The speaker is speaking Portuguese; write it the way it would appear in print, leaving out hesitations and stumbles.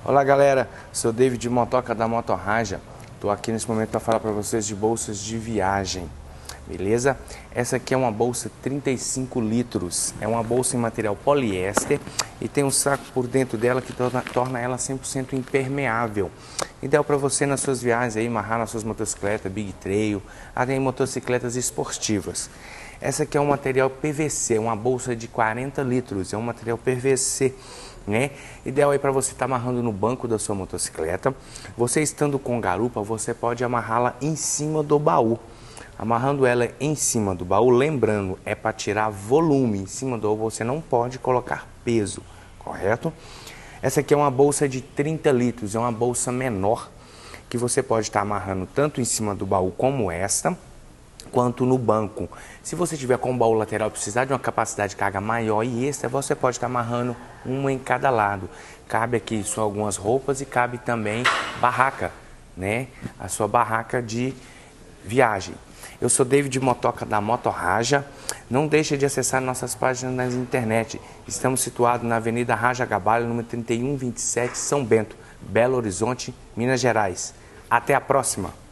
Olá galera, sou David Motoca da Moto Raja. Estou aqui nesse momento para falar para vocês de bolsas de viagem, beleza? Essa aqui é uma bolsa 35 litros, é uma bolsa em material poliéster e tem um saco por dentro dela que torna ela 100% impermeável. Ideal para você nas suas viagens aí, amarrar nas suas motocicletas, big trail, até em motocicletas esportivas. Essa aqui é um material PVC, é uma bolsa de 40 litros, é um material PVC, né? Ideal aí para você estar amarrando no banco da sua motocicleta. Você estando com garupa, você pode amarrá-la em cima do baú. Amarrando ela em cima do baú, lembrando, é para tirar volume. Em cima do baú você não pode colocar peso, correto? Essa aqui é uma bolsa de 30 litros, é uma bolsa menor, que você pode estar amarrando tanto em cima do baú como esta, quanto no banco. Se você tiver com o baú lateral e precisar de uma capacidade de carga maior e extra, você pode estar amarrando uma em cada lado. Cabe aqui só algumas roupas e cabe também barraca, né? A sua barraca de viagem. Eu sou David Motoca da Moto Raja. Não deixe de acessar nossas páginas na internet. Estamos situados na Avenida Raja Gabalho, número 3127, São Bento, Belo Horizonte, Minas Gerais. Até a próxima!